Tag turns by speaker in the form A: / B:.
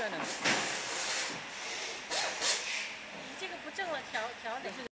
A: 呢？
B: 你这个不正了，调哪？